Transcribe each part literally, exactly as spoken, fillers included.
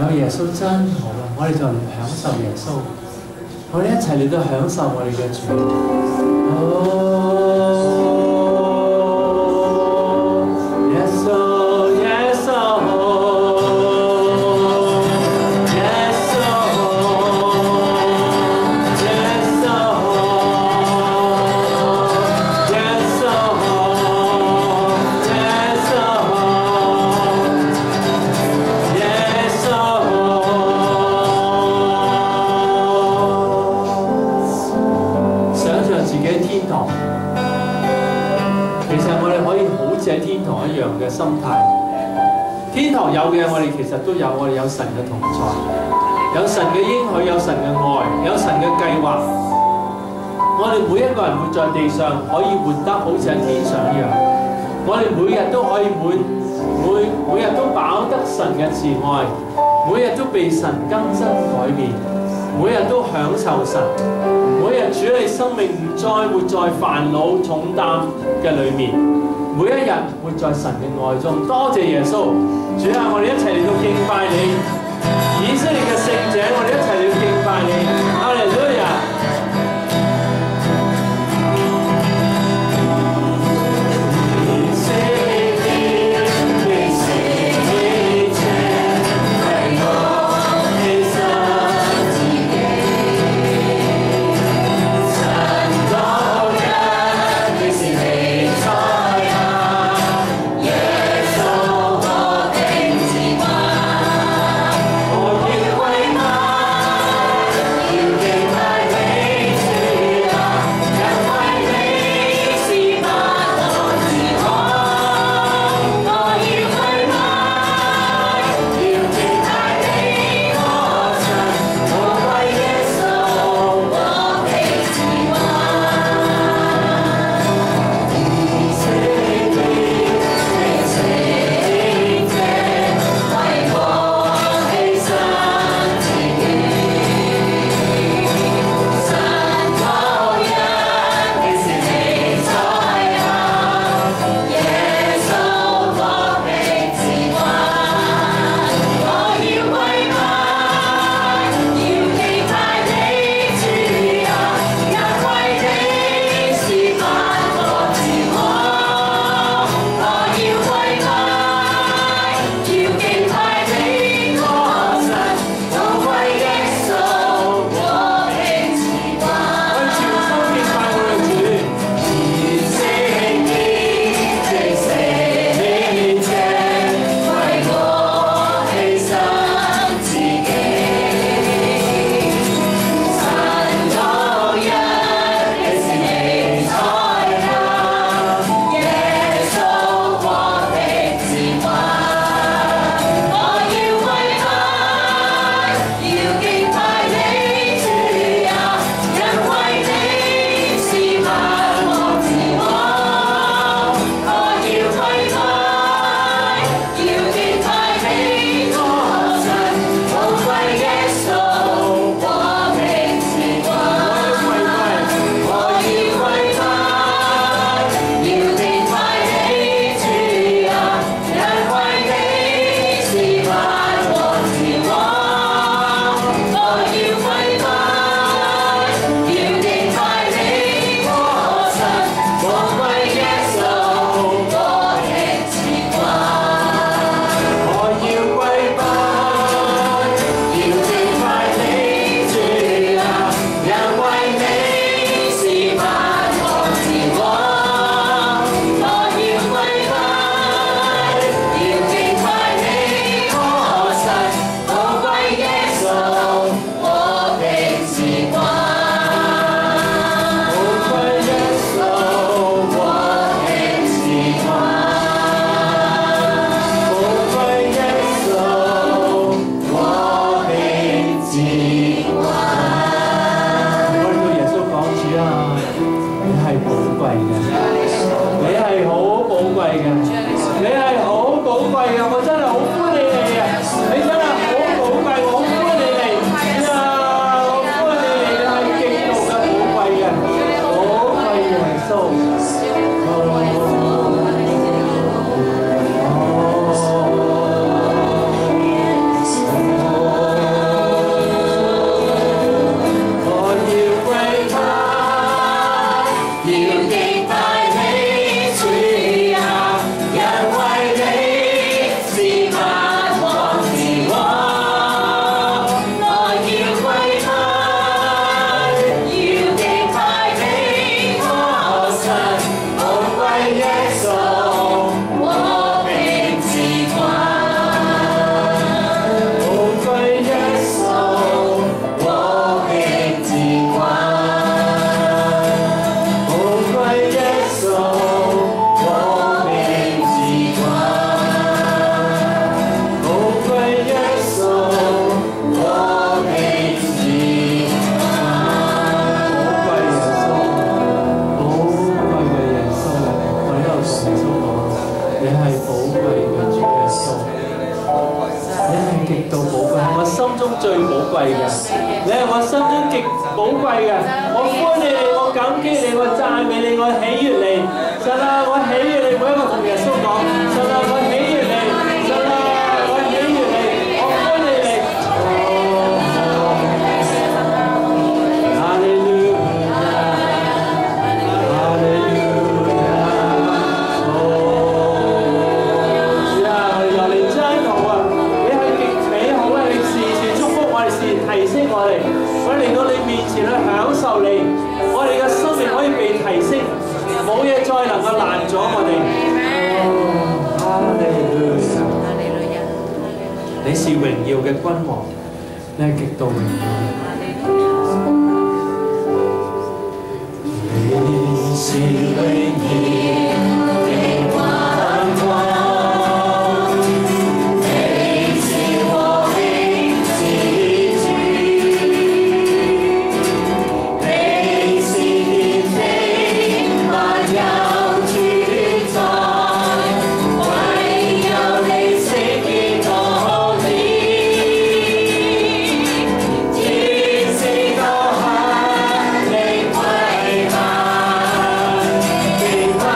有耶穌真好啊！我哋就嚟享受耶穌，我哋一齊嚟到享受我哋嘅主。哦 嘅心態，天堂有嘅，我哋其實都有，我哋有神嘅同在，有神嘅應許，有神嘅愛，有神嘅計劃。我哋每一個人活在地上，可以活得好似喺天上一樣。我哋每日都可以每每每日都飽得神嘅慈愛，每日都被神更新改變，每日都享受神，每日主你生命唔再活在煩惱重擔嘅裏面。 每一日活在神嘅愛中，多謝耶穌，主啊！我哋一齊嚟到敬拜你，以色列嘅聖者，我哋一齊嚟到敬拜你，哈利路亞！ 耶穌我的指望。 極度寶貴，係我心中最寶貴嘅，你係我心中極寶貴嘅。我歡迎你，我感激你，我讚美你，我喜悅你。神啊，我喜悅你，每一個同耶穌講，神啊，我喜悅你，神啊，我喜悅你，我歡迎你。哈利路亞，哈利路亞。哦，主啊，我哋又嚟真好啊！你係極美好啊！你時時祝福我哋，時時提升我哋。我哋嚟到你面前去享受你，我哋嘅生命可以被提升，冇嘢再能夠攔阻我哋。哈利路亞，你是榮耀嘅君王，你係極度榮耀嘅。你是榮耀的君王。 Bye.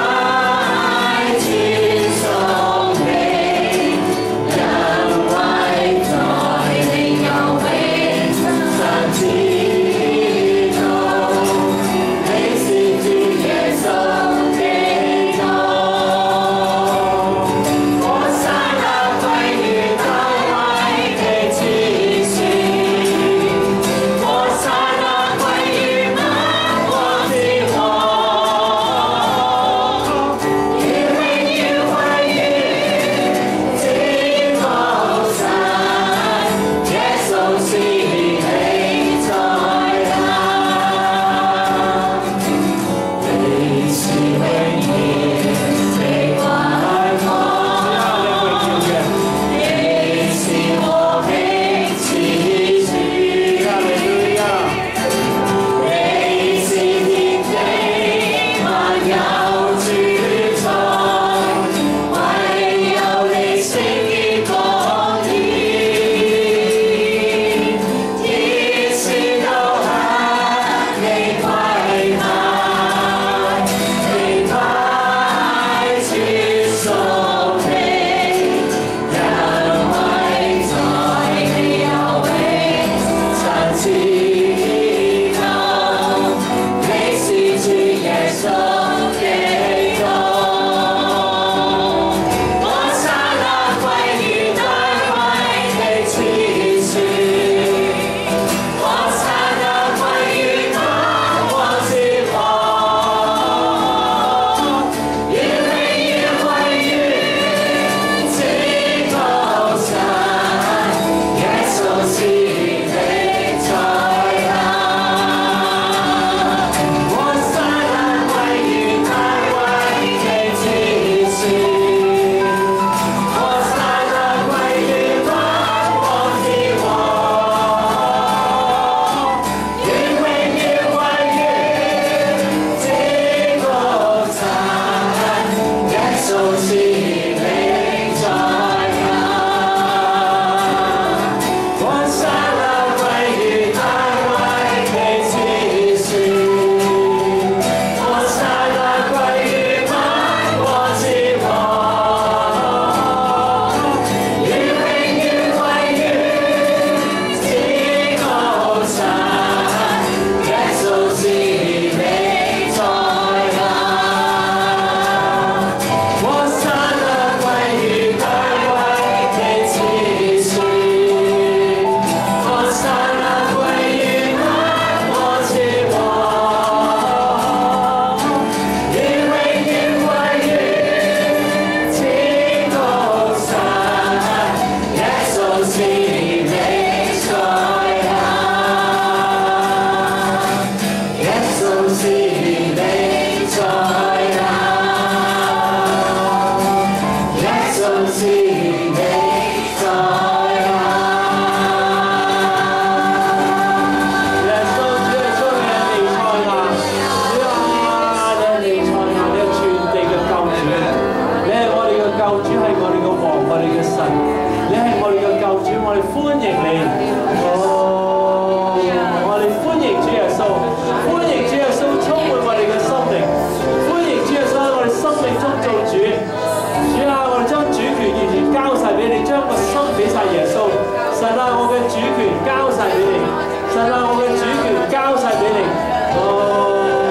歡迎你。哦，我哋歡迎主耶穌，歡迎主耶穌充滿我哋嘅生命，歡迎主耶穌喺我哋生命中做主。主啊，我哋將主權完全交晒俾你，將個心俾晒耶穌。神啊，我嘅主權交晒俾你。神啊，我嘅主權交晒俾你。哦。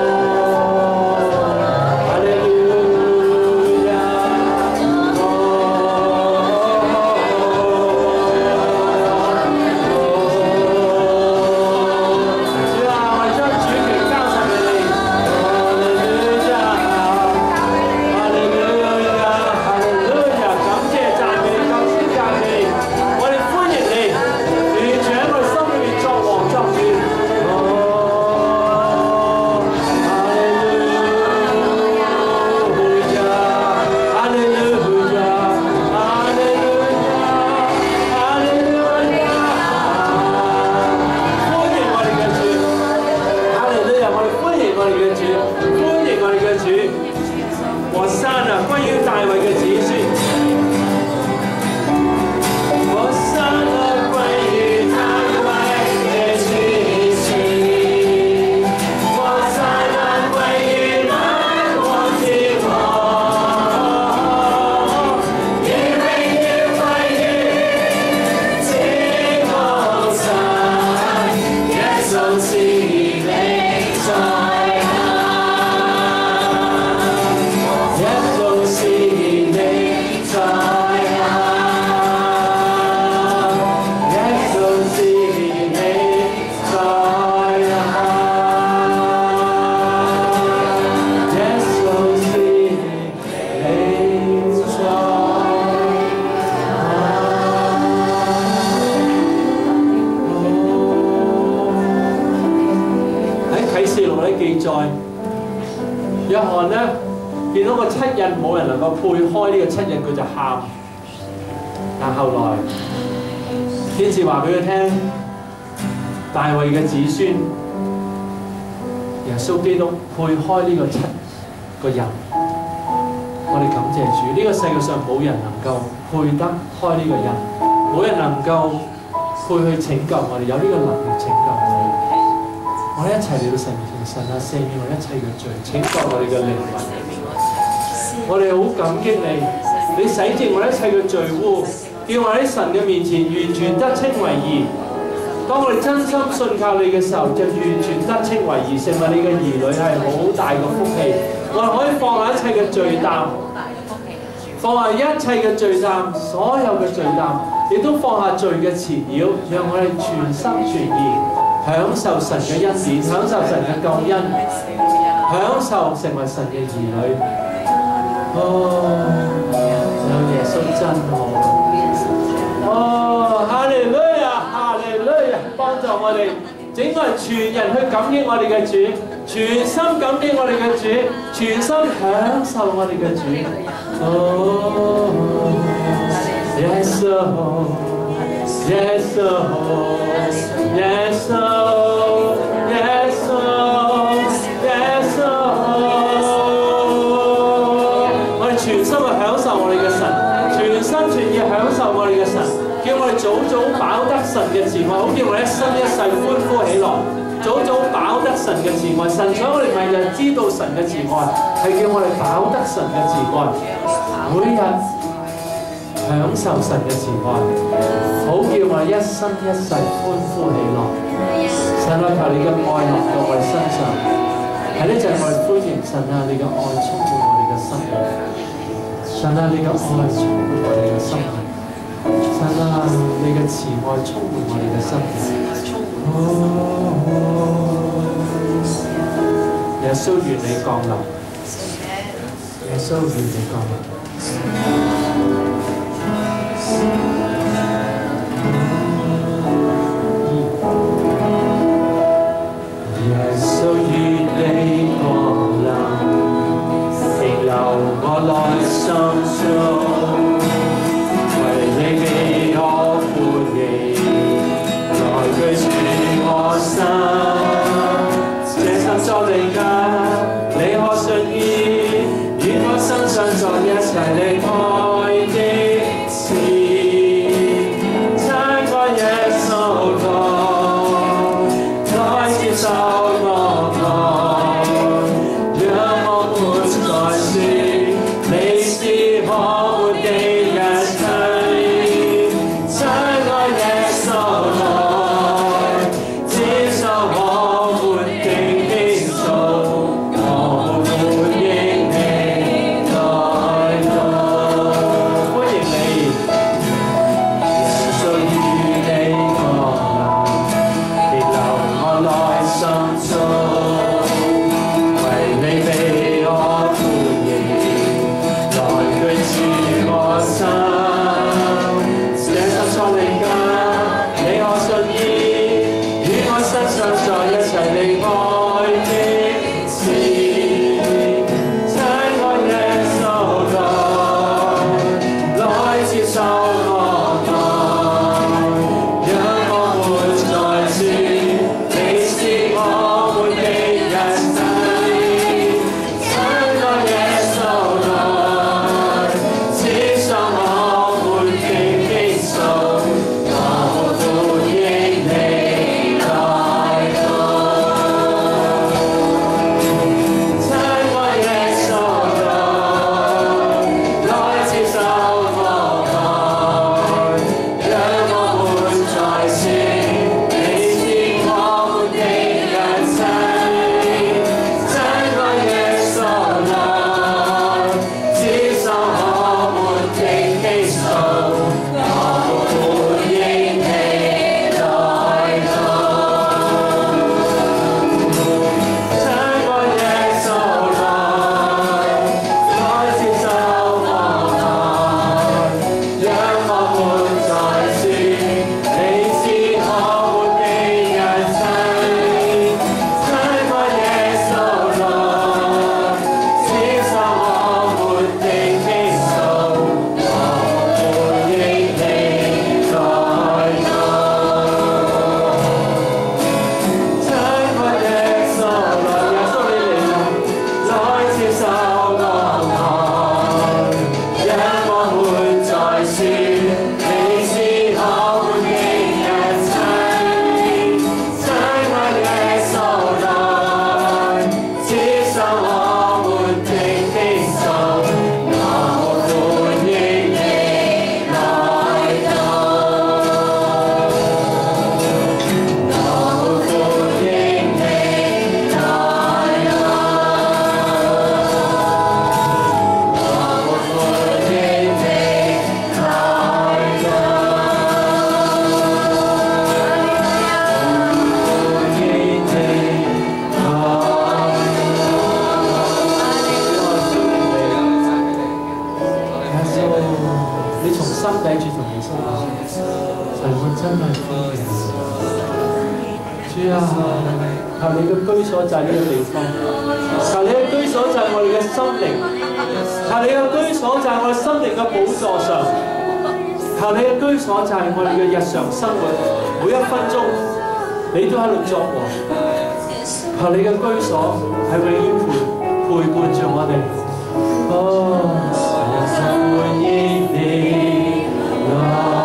約翰咧見到個七印冇人能夠配開呢個七印，佢就喊。但後來天使話俾佢聽，大衛嘅子孫耶穌基督配開呢個七個印。我哋感謝主，呢、這個世界上冇人能夠配得開呢個印，冇人能夠配去拯救我哋，有呢個能力拯救我哋。我哋一齊嚟到神面前，神啊，赦免我一切嘅罪，拯救我哋嘅靈魂。我哋好感激你，你洗淨我一切嘅罪污，叫我喺神嘅面前完全得稱為義。當我哋真心信靠你嘅時候，就完全得稱為義，成為你嘅兒女係好大嘅福氣。我哋可以放下一切嘅罪擔，放下一切嘅罪擔，所有嘅罪擔，亦都放下罪嘅纏繞，讓我哋全心全意享受神嘅恩典，享受神嘅救恩，享受成為神嘅兒女。哦，有耶穌真好。哦，哈利路亞，哈利路亞，幫助我哋整個人全人去感激我哋嘅主，全心感激我哋嘅主，全心享受我哋嘅主。哦，耶穌。Yes, oh, yes, oh, yes, oh, yes, oh. 我哋全心去享受我哋嘅神，全心全意享受我哋嘅神，叫我哋早早飽得神嘅慈愛，好叫我哋一生一世歡呼喜樂，早早飽得神嘅慈愛。神想我哋咪就知道神嘅慈愛，係叫我哋飽得神嘅慈愛，每日享受神嘅慈愛，好叫我哋一生一世歡呼喜樂。神啊，求你嘅愛臨到我哋身上，喺呢陣我哋歡迎神啊，你嘅愛充滿我哋嘅生命。神啊，你嘅愛充滿我哋嘅生命。神啊，你嘅慈愛充滿我哋嘅生命。耶穌願你降臨，耶穌願你降臨。耶穌願你降臨，停留我內心中，為你俾我歡迎，來居住我心。這心作你家，你可信意，與我身上在一齊離開的事。 主啊，求你嘅居所就係呢個地方，求你嘅居所就係我哋嘅心靈，求你嘅居所就係我哋心靈嘅寶座上，求你嘅居所就係我哋嘅日常生活，每一分鐘你都喺度作王，求你嘅居所係永遠陪陪伴着我哋。哦，歡迎你來。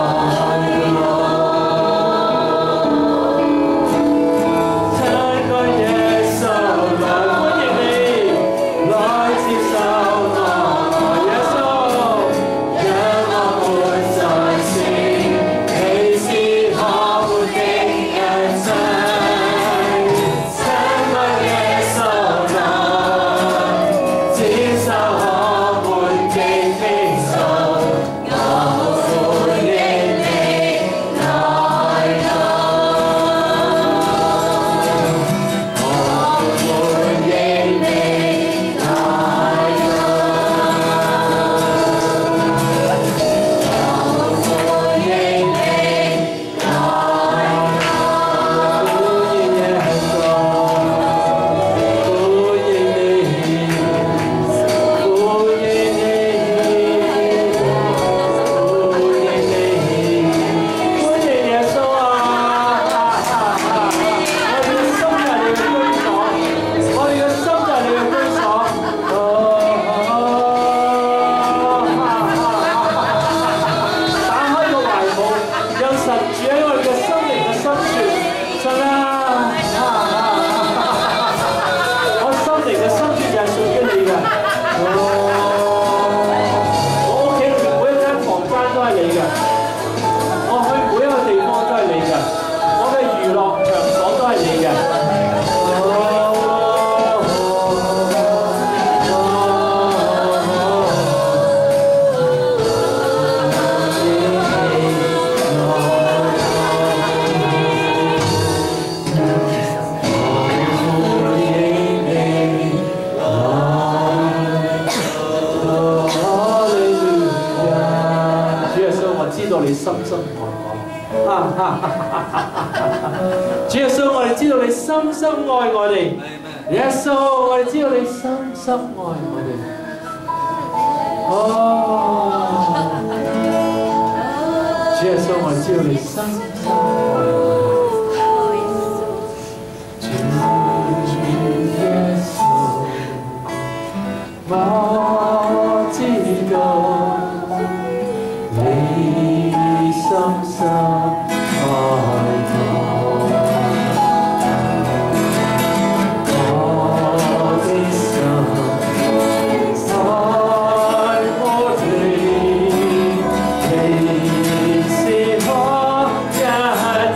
主耶穌，我哋知道你深深愛我哋。耶穌，我哋知道你深深愛我哋。哦，主耶穌，我哋知道你深深愛我哋。主耶穌，我知道你深深。 Yeah.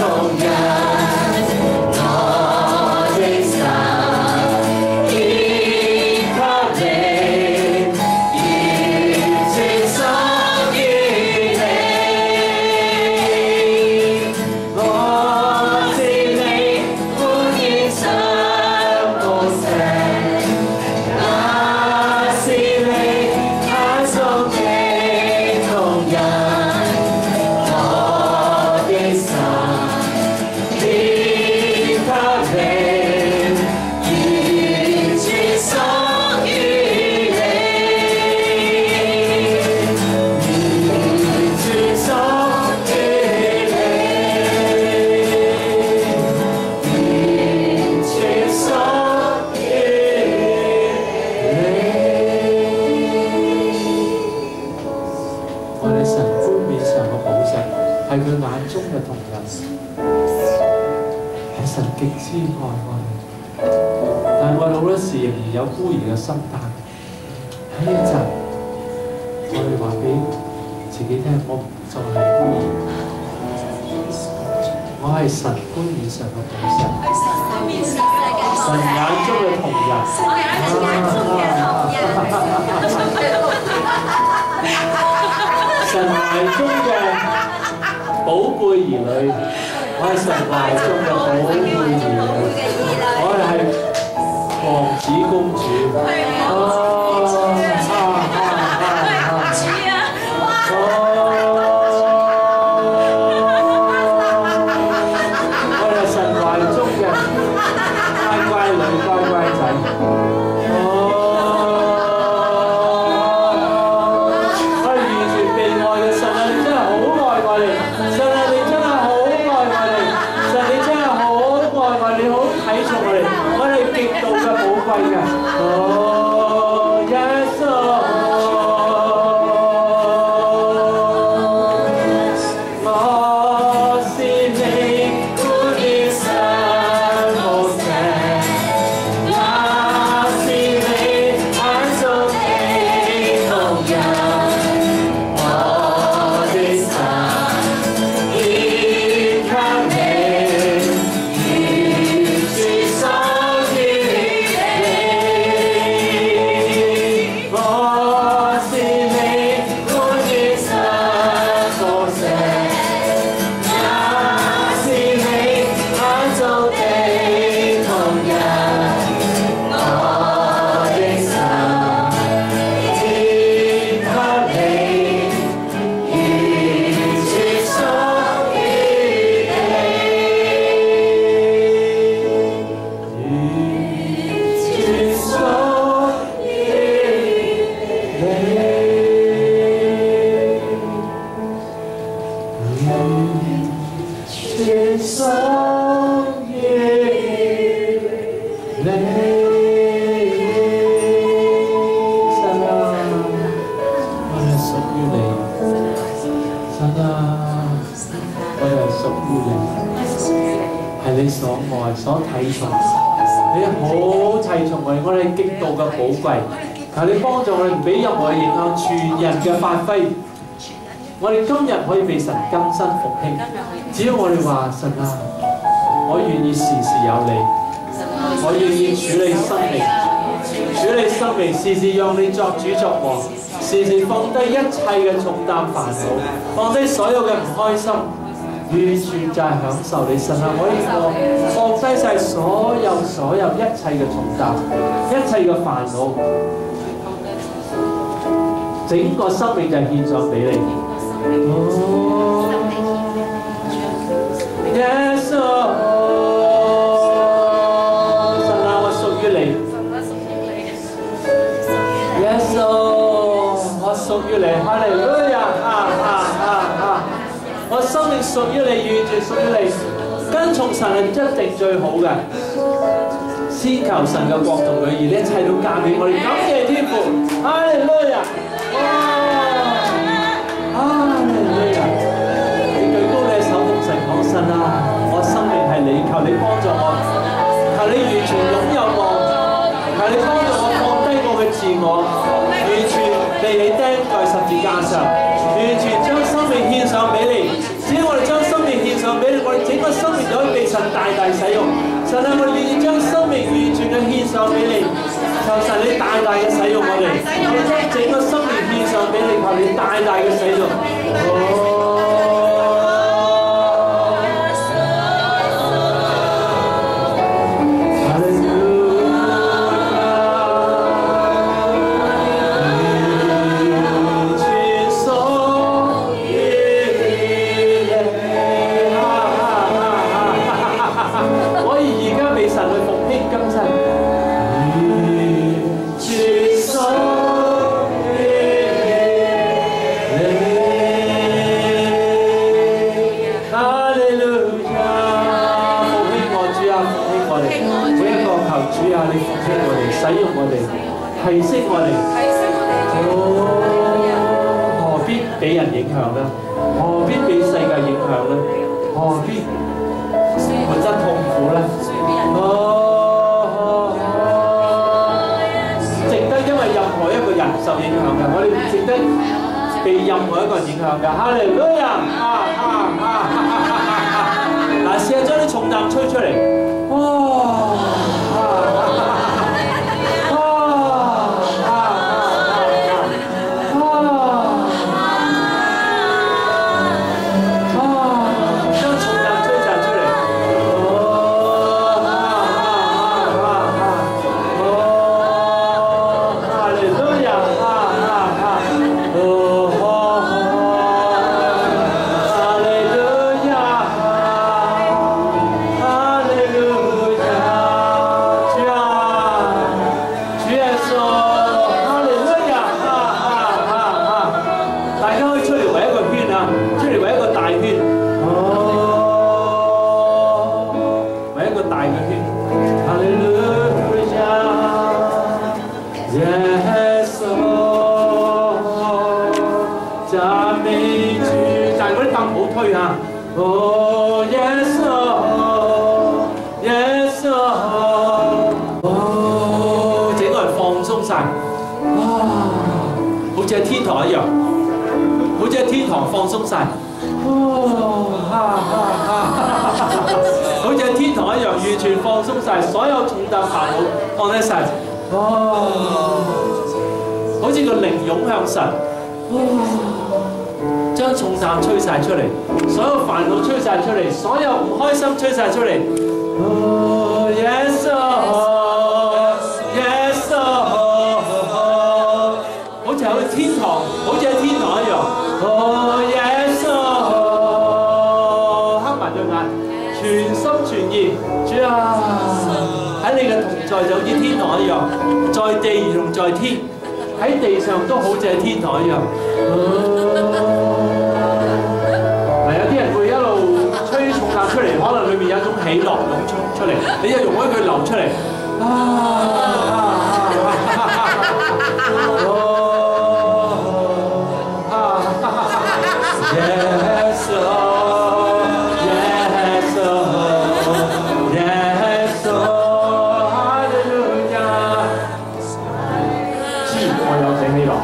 有孤兒嘅心態，喺呢一陣，我哋話俾自己聽，我唔再係孤兒，我係神冠冕上嘅寶石，神眼中嘅瞳人，神懷中嘅寶貝兒女，我係神懷中嘅寶貝兒女，我哋係王子公主，哦，我哋神懷中嘅乖乖女、乖乖仔，哦，我哋完全被愛嘅神啊！你真係好愛我哋，神啊！你真係好愛我哋，神你真係好愛我哋，你好睇重我哋，我哋極度嘅寶貴嘅。所睇重，你好睇重我哋，我哋極度嘅寶貴。求你幫助我哋，唔俾任何嘅影響，全人嘅發揮。我哋今日可以被神更新復興，只要我哋話神啊，我願意時時有你，我願意處理生命，處理生命，時時讓你作主作王，時時放低一切嘅重擔煩惱，放低所有嘅唔開心。完全就係享受你神啊！我呢個放低晒所有所有一切嘅重擔，一切嘅煩惱，整個生命就獻上俾你。哦，耶穌，神啊，我屬於你。耶穌，我屬於你。哈利路亞！啊啊啊啊！我生命屬於你，完全屬於你。跟從神係一定最好嘅。先求神嘅國同佢義，一切都嫁俾我哋。感謝天父，哈利路亞！哈利路亞！你舉高你嘅手同神講：神啊，我生命係你，求你幫助我，求你完全擁有我，求你幫助我放低我嘅自我，完全被你釘在十字架上。完全將生命獻上俾你，只要我哋將生命獻上俾你，我哋整個個生命就可以被神大大使用。神啊，我哋願意將生命完全嘅獻上俾你，求神你大大嘅使用我哋，我哋將整個生命獻上俾你，求你大大嘅使用。哦提升我哋，哦，何必俾人影響呢？何必俾世界影響呢？何必活得痛苦呢？哦，值得因為任何一個人受影響嘅，我哋唔值得被任何一個人影響嘅。哈利路亞！啊啊啊！嗱，試下將啲重擔吹出嚟，哦！放鬆晒，哦，哈哈哈！好似喺天堂一樣，完全放鬆晒，所有重擔煩惱放低晒，哦，好似個靈湧向神，哦，將重擔吹晒出嚟，所有煩惱吹晒出嚟，所有唔開心吹晒出嚟，哦 ，yes 哦 ，yes 哦，好似喺天堂，好似喺天堂一樣。哦 ，yes 哦，黑埋對眼，全心全意，主啊，喺你嘅同在就好似天堂一樣，在地如同在天，喺地上都好似喺天堂一樣。嗱，有啲人會一路吹重擔出嚟，可能裏面有一種喜樂湧出出嚟，你就容許佢流出嚟。啊啊啊！Yes, oh, yes, oh, yes, oh, hallelujah。知我有請你落，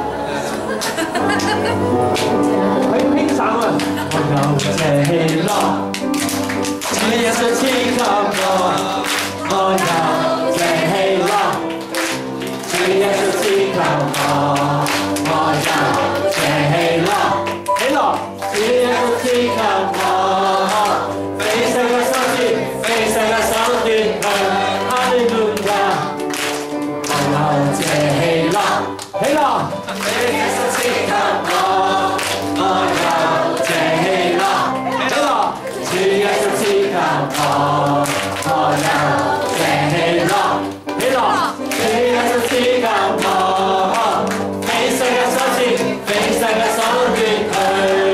可以拼散啊！我有請落，主耶穌賜給我，我有請落，主耶穌賜給我，我有請落，起落。主耶穌賜給我，飛上個手段，飛上個手段去，哈利路亞，我有這喜樂，喜樂。主耶穌賜給我，我有這喜樂，喜樂。主耶穌賜給我，我有這喜樂，喜樂。主耶穌賜給我，飛上個手段，飛上個手段去。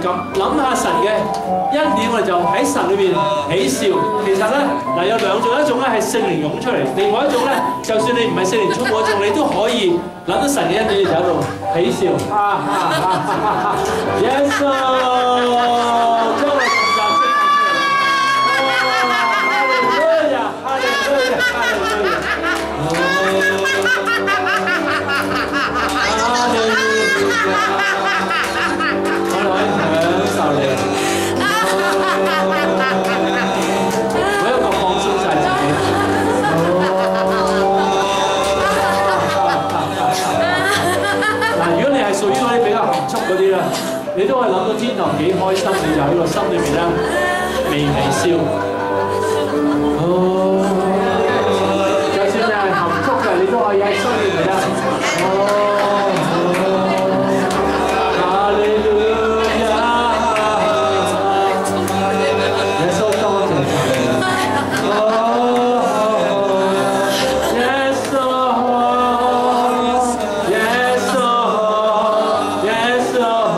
咁諗下神嘅恩典，我哋就喺神裏邊喜笑。其實咧嗱有兩種，一種咧係聖靈湧出嚟，另外一種咧就算你唔係聖靈充滿嗰種，你都可以諗到神嘅恩典，你就喺度喜笑。啊啊啊啊 Yes sir， 將我哋同教識哈利路亞，哈利路亞，哈利路亞。你都可以諗到天堂幾開心，你就喺個心裏面咧微微笑。哦，就算你係含蓄嘅，你都可以喺心裏面咧。哦，哈利路亞，耶穌多謝你。哦，耶穌，耶穌，耶穌。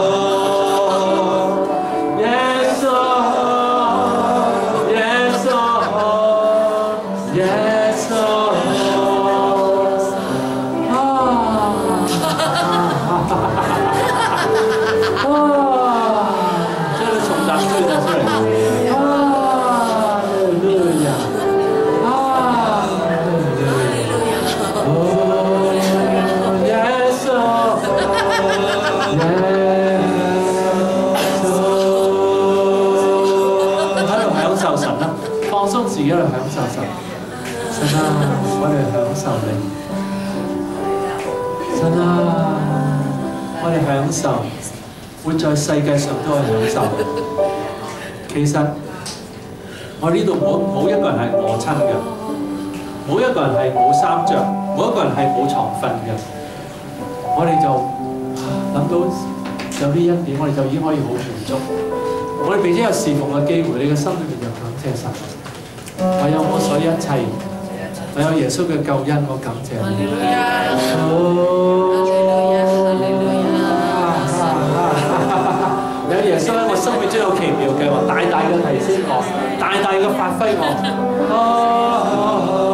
自己去享受神，神啊，我哋享受你，神啊，我哋享受，活在世界上都係享受。其實我呢度冇冇一個人係餓親嘅，冇一個人係冇衫着，冇一個人係冇床瞓嘅。我哋就諗到有啲恩典，我哋就已經可以好滿足。我哋並且有侍奉嘅機會，你嘅心裏面就感謝神。我有我所一切，我有耶穌嘅救恩，我感謝你。有耶穌喺我生命中有奇妙嘅計劃，大大嘅提升我，大大嘅發揮我。